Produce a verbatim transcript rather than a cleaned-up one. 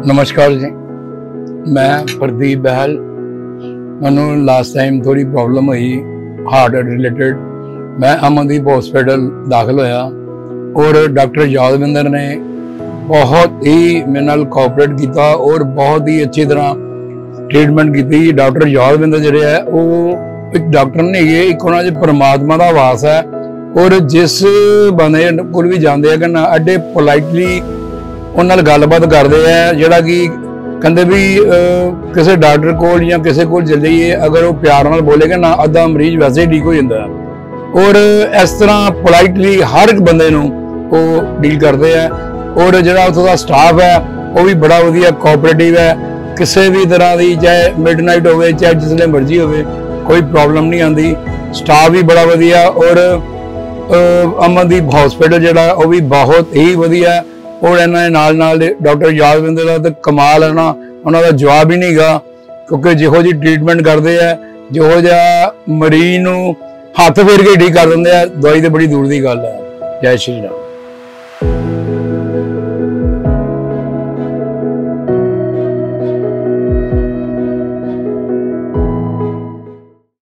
नमस्कार जी, मैं प्रदीप बहल। मैं लास्ट टाइम थोड़ी प्रॉब्लम हुई हार्ट रिलेटेड। मैं अमनदीप हॉस्पिटल दाखिल होया और डॉक्टर यादविंदर ने बहुत ही मेरे नाल कोऑपरेट किया और बहुत ही अच्छी तरह ट्रीटमेंट की। डॉक्टर यादविंदर जो है वो एक डॉक्टर ने ये एक उन्होंने परमात्मा का वास है और जिस बंदे को भी जाते हैं कि ना एडे पोलाइटली उन्होंने गलबात करते हैं जोड़ा कि कहते भी किसी डॉक्टर को या किसी को चल जाइए अगर वो प्यार नाल बोलेगा ना अद्धा मरीज वैसे ही ठीक हो जाता है। और इस तरह पोलाइटली हर एक बंदे वो डील करते हैं और जो उत्थों का स्टाफ है वो भी बड़ा वधिया कोऑपरेटिव है। किसी भी तरह की चाहे मिडनाइट हो चाहे जिसले मर्जी हो कोई प्रॉब्लम नहीं आती। स्टाफ भी बड़ा वधिया और अमनदीप हॉस्पिटल जोड़ा वो भी बहुत ही वधिया। और इन्होंने नाल नाल डॉक्टर यादविंदर का तो कमाल है ना, उन्होंने जवाब ही नहीं गा क्योंकि जिहो जी ट्रीटमेंट करते हैं जिहो जिहा मरीज नूं हथ फेर के ठीक कर देंगे। दवाई तो बड़ी दूर की गल है। जय श्री राम।